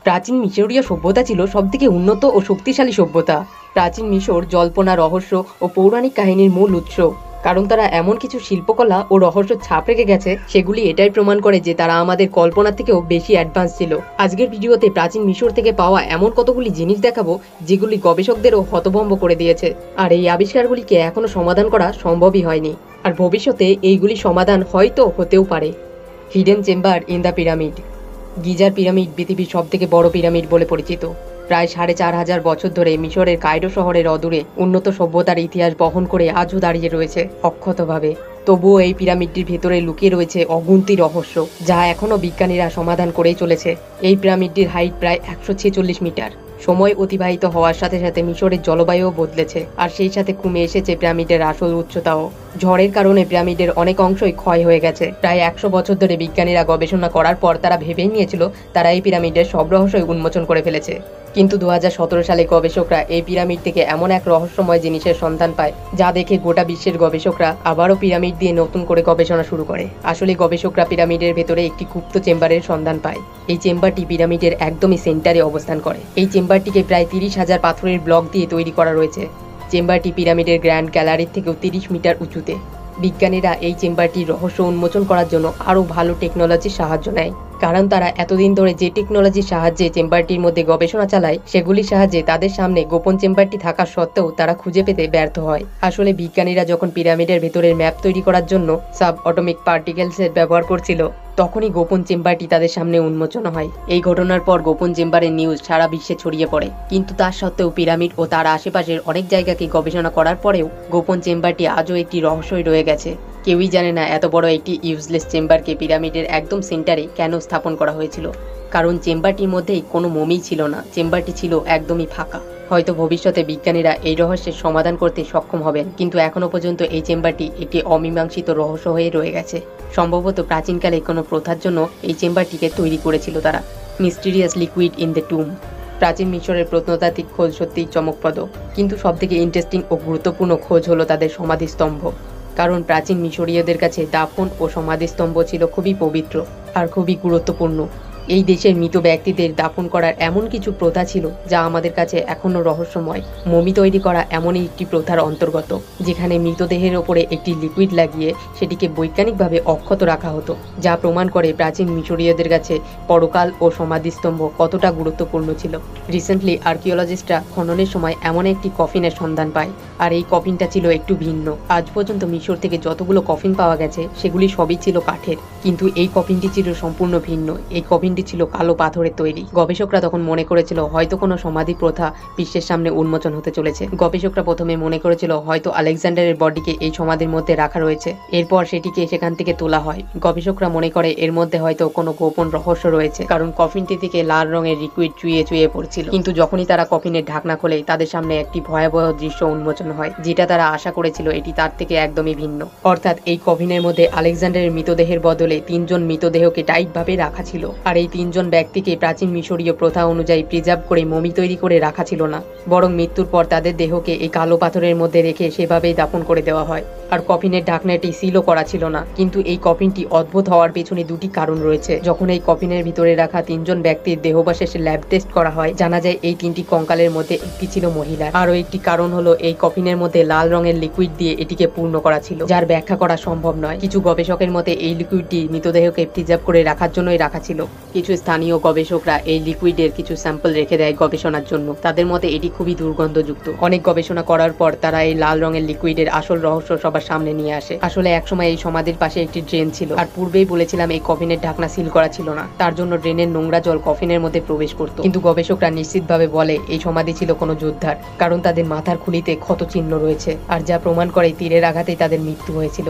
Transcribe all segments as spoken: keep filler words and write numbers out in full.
প্রাচীন মিশরীয় সভ্যতা ছিল সবথেকে উন্নত ও শক্তিশালী সভ্যতা। প্রাচীন মিশর জল্পনা, রহস্য ও পৌরাণিক কাহিনীর মূল উৎস। কারণ তারা এমন কিছু শিল্পকলা ও রহস্য ছাপ রেখে গেছে, সেগুলি এটাই প্রমাণ করে যে তারা আমাদের কল্পনার থেকেও বেশি অ্যাডভান্স ছিল। আজকের ভিডিওতে প্রাচীন মিশর থেকে পাওয়া এমন কতগুলি জিনিস দেখাবো যেগুলি গবেষকদেরও হতভম্ব করে দিয়েছে। আর এই আবিষ্কারগুলিকে এখনো সমাধান করা সম্ভবই হয়নি, আর ভবিষ্যতে এইগুলি সমাধান হয়তো হতেও পারে। Hidden chamber in the pyramid. গিজার পিরামিড পৃথিবীর সবথেকে বড় পিরামিড বলে পরিচিত। প্রায় সাড়ে চার হাজার বছর ধরে মিশরের কায়রো শহরের অদূরে উন্নত সভ্যতার ইতিহাস বহন করে আজও দাঁড়িয়ে রয়েছে অক্ষতভাবে। তবুও এই পিরামিডটির ভেতরে লুকিয়ে রয়েছে অগুন্তি রহস্য, যা এখনও বিজ্ঞানীরা সমাধান করেই চলেছে। এই পিরামিডটির হাইট প্রায় একশো ছেচল্লিশ মিটার। সময় অতিবাহিত হওয়ার সাথে সাথে মিশরের জলবায়ুও বদলেছে, আর সেই সাথে কমে এসেছে পিরামিডের আসল উচ্চতাও। ঝড়ের কারণে পিরামিডের অনেক অংশই ক্ষয় হয়ে গেছে। প্রায় একশো বছর ধরে বিজ্ঞানীরা গবেষণা করার পর তারা ভেবেই নিয়েছিল তারা এই পিরামিডের সব রহস্যই উন্মোচন করে ফেলেছে। কিন্তু দু হাজার সতেরো সালে গবেষকরা এই পিরামিড থেকে এমন এক রহস্যময় জিনিসের সন্ধান পায়, যা দেখে গোটা বিশ্বের গবেষকরা আবারও পিরামিড দিয়ে নতুন করে গবেষণা শুরু করে। আসলে গবেষকরা পিরামিডের ভেতরে একটি গুপ্ত চেম্বারের সন্ধান পায়। এই চেম্বারটি পিরামিডের একদমই সেন্টারে অবস্থান করে। এই চেম্বারটিকে প্রায় তিরিশ হাজার পাথরের ব্লক দিয়ে তৈরি করা রয়েছে। চেম্বারটি পিরামিডের গ্র্যান্ড গ্যালারির থেকেও তিরিশ মিটার উঁচুতে। বিজ্ঞানীরা এই চেম্বারটির রহস্য উন্মোচন করার জন্য আরও ভালো টেকনোলজির সাহায্য নেয়, কারণ তারা এতদিন ধরে যে টেকনোলজির সাহায্যে চেম্বারটির মধ্যে গবেষণা চালায়, সেগুলির সাহায্যে তাদের সামনে গোপন চেম্বারটি থাকা সত্ত্বেও তারা খুঁজে পেতে ব্যর্থ হয়। আসলে বিজ্ঞানীরা যখন পিরামিডের ভেতরের ম্যাপ তৈরি করার জন্য সাব অটমিক পার্টিকেলসের ব্যবহার করছিল, তখনই গোপন চেম্বারটি তাদের সামনে উন্মোচন হয়। এই ঘটনার পর গোপন চেম্বারের নিউজ সারা বিশ্বে ছড়িয়ে পড়ে। কিন্তু তার সত্ত্বেও পিরামিড ও তার আশেপাশের অনেক জায়গাকে গবেষণা করার পরেও গোপন চেম্বারটি আজও একটি রহস্যই রয়ে গেছে। কেউই জানে না এত বড় একটি ইউজলেস চেম্বারকে পিরামিডের একদম সেন্টারে কেন স্থাপন করা হয়েছিল। কারণ চেম্বারটির মধ্যেই কোনো মমিই ছিল না, চেম্বারটি ছিল একদমই ফাঁকা। হয়তো ভবিষ্যতে বিজ্ঞানীরা এই রহস্যের সমাধান করতে সক্ষম হবেন, কিন্তু এখনো পর্যন্ত এই চেম্বারটি একটি অমীমাংসিত রহস্য হয়ে রয়ে গেছে। সম্ভবত প্রাচীনকালে কোনো প্রথার জন্য এই চেম্বারটিকে তৈরি করেছিল তারা। মিস্টিরিয়াস লিকুইড ইন দ্য টুম। প্রাচীন মিশরের প্রত্নতাত্ত্বিক খোঁজ সত্যিই চমকপ্রদ, কিন্তু সবথেকে ইন্টারেস্টিং ও গুরুত্বপূর্ণ খোঁজ হলো তাদের সমাধিস্তম্ভ। কারণ প্রাচীন মিশরীয়দের কাছে দাফন ও সমাধিস্তম্ভ ছিল খুবই পবিত্র আর খুবই গুরুত্বপূর্ণ। এই দেশের মৃত ব্যক্তিদের দাফন করার এমন কিছু প্রথা ছিল যা আমাদের কাছে এখনও রহস্যময়। মমি তৈরি করা এমনই একটি প্রথার অন্তর্গত, যেখানে মৃতদেহের ওপরে একটি লিকুইড লাগিয়ে সেটিকে বৈজ্ঞানিকভাবে অক্ষত রাখা হতো, যা প্রমাণ করে প্রাচীন মিশরীয়দের কাছে পরকাল ও সমাধিস্তম্ভ কতটা গুরুত্বপূর্ণ ছিল। রিসেন্টলি আর্কিওলজিস্টরা খননের সময় এমন একটি কফিনের সন্ধান পায়, আর এই কফিনটা ছিল একটু ভিন্ন। আজ পর্যন্ত মিশর থেকে যতগুলো কফিন পাওয়া গেছে সেগুলি সবই ছিল কাঠের, কিন্তু এই কফিনটি ছিল সম্পূর্ণ ভিন্ন। এই কফিন ছিল কালো পাথরের তৈরি। গবেষকরা তখন মনে করেছিল হয়তো কোনো সমাধি প্রথা বিশ্বের সামনে উন্মোচন হতে চলেছে। গবেষকরা প্রথমে মনে করেছিল হয়তো আলেকজান্ডারের বডিকে এই সমাধির মধ্যে রাখা রয়েছে, এরপর সেটিকে সেখান থেকে তোলা হয়। গবেষকরা মনে করে এর মধ্যে হয়তো কোনো গোপন রহস্য রয়েছে, কারণ কফিনটি থেকে লাল রঙের লিকুইড চুইয়ে চুইয়ে পড়ছিল। কিন্তু যখনই তারা কফিনের ঢাকনা খোলে, তাদের সামনে একটি ভয়াবহ দৃশ্য উন্মোচন হয়, যেটা তারা আশা করেছিল এটি তার থেকে একদমই ভিন্ন। অর্থাৎ এই কফিনের মধ্যে আলেকজান্ডারের মৃতদেহের বদলে তিনজন মৃতদেহকে টাইটভাবে রাখা ছিল, আর এই তিনজন ব্যক্তিকে প্রাচীন মিশরীয় প্রথা অনুযায়ী প্রিজার্ভ করে মমি তৈরি করে রাখা ছিল না, বরং মৃত্যুর পর তাদের দেহকে এই কালো পাথরের মধ্যে রেখে সেভাবেই দাফন করে দেওয়া হয়। আর কফিনের ঢাকনাটি সিলও করা ছিল না। কিন্তু এই কফিনটি অদ্ভুত হওয়ার পেছনে দুটি কারণ রয়েছে। যখন এই কফিনের ভিতরে রাখা তিনজন ব্যক্তির দেহাবশেষে ল্যাব টেস্ট করা হয়, জানা যায় এই তিনটি কঙ্কালের মধ্যে একটি ছিল মহিলার। আরও একটি কারণ হলো এই কফিনের মধ্যে লাল রঙের লিকুইড দিয়ে এটিকে পূর্ণ করা ছিল, যার ব্যাখ্যা করা সম্ভব নয়। কিছু গবেষকের মতে এই লিকুইডটি মৃতদেহকে প্রিজার্ভ করে রাখার জন্যই রাখা ছিল। কিছু স্থানীয় গবেষকরা এই লিকুইডের কিছু স্যাম্পল রেখে দেয় গবেষণার জন্য। তাদের মতে এটি খুবই দুর্গন্ধযুক্ত। অনেক গবেষণা করার পর তারা এই লাল রঙের লিকুইডের আসল রহস্য সবার সামনে নিয়ে আসে। আসলে একসময় এই সমাধির পাশে একটি ড্রেন ছিল, আর পূর্বেই বলেছিলাম এই কফিনের ঢাকনা সিল করা ছিল না, তার জন্য ড্রেনের নোংরা জল কফিনের মধ্যে প্রবেশ করত। কিন্তু গবেষকরা নিশ্চিতভাবে বলে এই সমাধি ছিল কোনো যোদ্ধার, কারণ তাদের মাথার খুলিতে ক্ষত চিহ্ন রয়েছে, আর যা প্রমাণ করে তীরের আঘাতেই তাদের মৃত্যু হয়েছিল।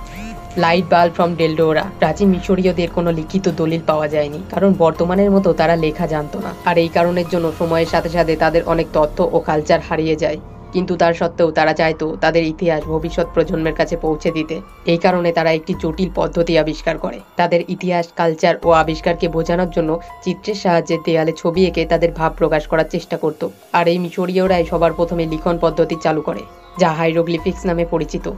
Light bulb from Dendera. প্রাচীন মিশরীয়দের কোনো লিখিত দলিল পাওয়া যায়নি, কারণ বর্তমানের মতো তারা লেখা জানতো না, আর এই কারণের জন্য সময়ের সাথে সাথে তাদের অনেক তথ্য ও কালচার হারিয়ে যায়। কিন্তু তার সত্ত্বেও তারা চাইতো তাদের ইতিহাস ভবিষ্যৎ প্রজন্মের কাছে পৌঁছে দিতে। এই কারণে তারা একটি জটিল পদ্ধতি আবিষ্কার করে। তাদের ইতিহাস, কালচার ও আবিষ্কারকে বোঝানোর জন্য চিত্রের সাহায্যে দেয়ালে ছবি এঁকে তাদের ভাব প্রকাশ করার চেষ্টা করত। আর এই মিশরীয়রাই সবার প্রথমে লিখন পদ্ধতি চালু করে, যা হাইরোগ্লিফিক্স নামে পরিচিত।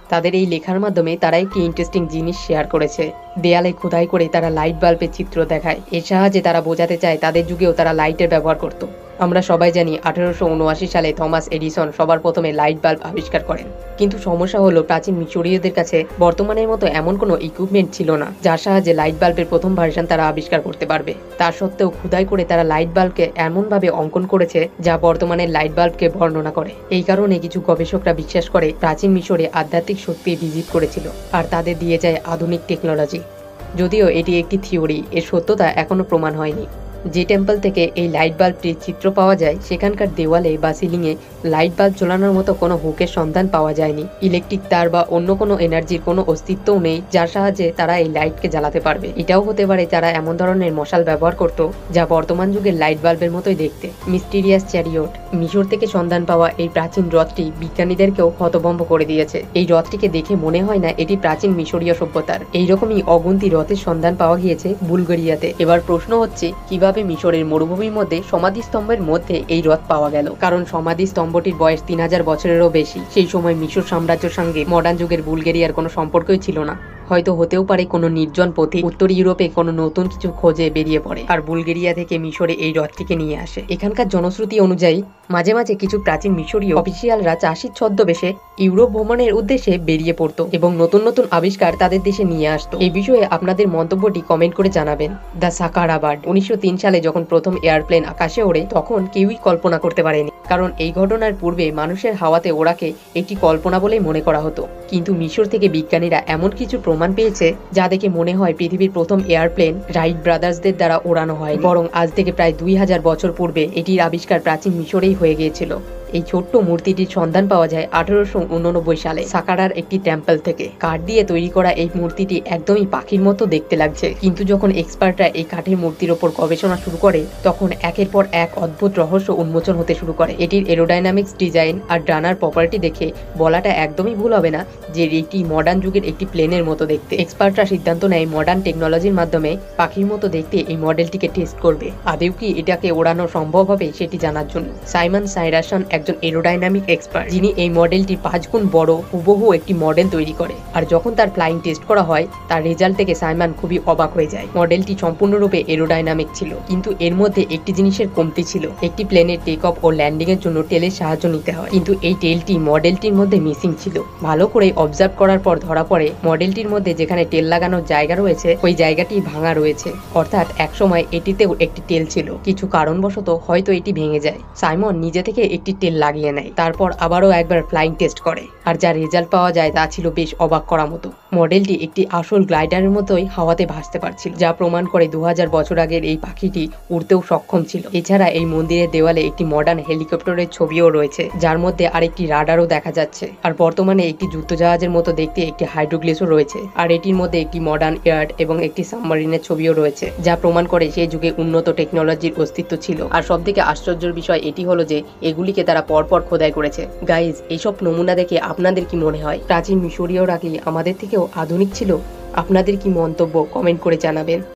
তাদের এই লেখার মাধ্যমে তারা একটি ইন্টারেস্টিং জিনিস শেয়ার করেছে। দেয়ালে খোদাই করে তারা লাইট বাল্বের চিত্র দেখায়। এর সাহায্যে তারা বোঝাতে চায় তাদের যুগেও তারা লাইটের ব্যবহার করত। আমরা সবাই জানি আঠারোশো উনআশি সালে থমাস এডিসন সবার প্রথমে লাইট বাল্ব আবিষ্কার করেন। কিন্তু সমস্যা হলো প্রাচীন মিশরীয়দের কাছে বর্তমানের মতো এমন কোনো ইকুইপমেন্ট ছিল না যার সাহায্যে লাইট বাল্বের প্রথম ভার্সন তারা আবিষ্কার করতে পারবে। তার সত্ত্বেও খোদাই করে তারা লাইট বাল্বকে এমনভাবে অঙ্কন করেছে যা বর্তমানের লাইট বাল্বকে বর্ণনা করে। এই কারণে কিছু গবেষকরা বিশ্বাস করে প্রাচীন মিশরে আধ্যাত্মিক শক্তি ভিজিট করেছিল আর তাদের দিয়ে যায় আধুনিক টেকনোলজি। যদিও এটি একটি থিওরি, এর সত্যতা এখনো প্রমাণ হয়নি। যে টেম্পল থেকে এই লাইট বাল্বটির চিত্র পাওয়া যায় সেখানকার দেওয়ালে বা সিলিংয়ে লাইট বাল্ব জ্বলানোর মতো কোনো হুকের সন্ধান পাওয়া যায়নি। ইলেকট্রিক তার বা অন্য কোনো এনার্জির কোনো অস্তিত্বও নেই যার সাহায্যে তারা এই লাইটকে জ্বালাতে পারবে। এটাও হতে পারে তারা এমন ধরনের মশাল ব্যবহার করত যা বর্তমান যুগের লাইট বাল্বের মতোই দেখতে। Mysterious chariot. মিশর থেকে সন্ধান পাওয়া এই প্রাচীন রথটি বিজ্ঞানীদেরকেও হতভম্ব করে দিয়েছে। এই রথটিকে দেখে মনে হয় না এটি প্রাচীন মিশরীয় সভ্যতার। এইরকমই অগুন্তি রথের সন্ধান পাওয়া গিয়েছে বুলগেরিয়াতে। এবার প্রশ্ন হচ্ছে কিভাবে মিশরের মরুভূমির মধ্যে সমাধি স্তম্ভের মধ্যে এই রথ পাওয়া গেল? কারণ সমাধি স্তম্ভটির বয়স তিন হাজার বছরেরও বেশি। সেই সময় মিশর সাম্রাজ্যের সঙ্গে মডার্ন যুগের বুলগেরিয়ার কোনো সম্পর্কই ছিল না। হয়তো হতেও পারে কোনো নির্জন পথিক উত্তর ইউরোপে কোনো নতুন কিছু খোঁজে বেরিয়ে পড়ে আর বুলগেরিয়া থেকে মিশরে এই রথটিকে নিয়ে আসে। এখানকার জনশ্রুতি অনুযায়ী মাঝে মাঝে কিছু প্রাচীন মিশরীয় অফিসিয়ালরা চাষির ছদ্মবেশে ইউরোপ ভ্রমণের উদ্দেশ্যে বেরিয়ে পড়তো এবং নতুন নতুন আবিষ্কার তাদের দেশে নিয়ে আসতো। এই বিষয়ে আপনাদের মন্তব্যটি কমেন্ট করে জানাবেন। The Saqqara bird. উনিশশো তিন সালে যখন প্রথম এয়ারপ্লেন আকাশে ওড়ে তখন কেউই কল্পনা করতে পারেনি, কারণ এই ঘটনার পূর্বে মানুষের হাওয়াতে ওড়াকে একটি কল্পনা বলেই মনে করা হতো। কিন্তু মিশর থেকে বিজ্ঞানীরা এমন কিছু প্রমাণ পেয়েছে যা দেখে মনে হয় পৃথিবীর প্রথম এয়ারপ্লেন রাইট ব্রাদার্সদের দ্বারা ওড়ানো হয়, বরং আজ থেকে প্রায় দুই হাজার বছর পূর্বে এটির আবিষ্কার প্রাচীন মিশরেই হয়ে গিয়েছিল। এই ছোট্ট মূর্তিটির সন্ধান পাওয়া যায় আঠারোশো উননব্বই সালে সাকারার একটি টেম্পল থেকে। কাঠ দিয়ে তৈরি করা এই মূর্তিটি একদমই পাখির মতো দেখতে লাগছে, কিন্তু যখন এক্সপার্টরা এই কাঠের মূর্তির ওপর গবেষণা শুরু করে তখন একের পর এক অদ্ভুত রহস্য উন্মোচন হতে শুরু করে। এটির এরোডাইনামিক্স, ডিজাইন আর ডানার প্রপার্টি দেখে বলাটা একদমই ভুল হবে না যে এটি মডার্ন যুগের একটি প্লেনের মতো দেখতে। এক্সপার্টরা সিদ্ধান্ত নেয় মডার্ন টেকনোলজির মাধ্যমে পাখির মতো দেখতে এই মডেলটিকে টেস্ট করবে। আদেও কি এটাকে ওড়ানো সম্ভব হবে সেটি জানার জন্য সাইমন সাইরাসন একজন এরোডাইনামিক এক্সপার্ট, যিনি এই মডেলটি পাঁচ গুণ বড় হুবহু একটি মডেল তৈরি করে। আর যখন তার ফ্লাইং টেস্ট করা হয় তার রেজাল্ট থেকে সাইমন খুবই অবাক হয়ে যায়। মডেলটি সম্পূর্ণরূপে এরোডাইনামিক ছিল, কিন্তু এর মধ্যে একটি জিনিসের কমতি ছিল। একটি প্লেনের টেক অফ ও ল্যান্ডিং এর জন্য টেলের সাহায্য নিতে হয়, কিন্তু এই টেলটি মডেলটির মধ্যে মিসিং ছিল। ভালো করে অবজার্ভ করার পর ধরা পড়ে মডেলটির মধ্যে যেখানে টেল লাগানোর জায়গা রয়েছে ওই জায়গাটি ভাঙা রয়েছে, অর্থাৎ একসময় এটিতেও একটি টেল ছিল। কিছু কারণবশত হয়তো এটি ভেঙে যায়। সাইমন নিজে থেকে একটি টেল লাগিয়ে নেয়, তারপর আবারও একবার ফ্লাইং টেস্ট করে, আর যা রেজাল্ট পাওয়া যায় তা ছিল বেশ অবাক করার মতো। মডেলটি একটি আসল গ্লাইডারের মতোই হাওয়াতে ভাসতে পারছিল, যা প্রমাণ করে দু হাজার বছর আগের এই পাখিটি উড়তেও সক্ষম ছিল। এছাড়া এই মন্দিরের দেওয়ালে একটি মডার্ন হেলিকপ্টারের ছবিও রয়েছে, যার মধ্যে আরেকটি রাডারও দেখা যাচ্ছে। আর বর্তমানে একটি যুদ্ধজাহাজের মতো দেখতে একটি হাইড্রোগ্লিসও রয়েছে, আর এটির মধ্যে একটি মডার্ন ইয়ার্ড এবং একটি সাবমারিনের ছবিও রয়েছে, যা প্রমাণ করে সেই যুগে উন্নত টেকনোলজির অস্তিত্ব ছিল। আর সবথেকে আশ্চর্যের বিষয় এটি হলো যে এগুলিকে তারা পরপর খোদাই করেছে। গাইজ, এইসব নমুনা দেখে আপনাদের কি মনে হয় প্রাচীন মিশরীয়রা কি আমাদের থেকেও আধুনিক ছিল? আপনাদের কি মন্তব্য কমেন্ট করে জানাবেন।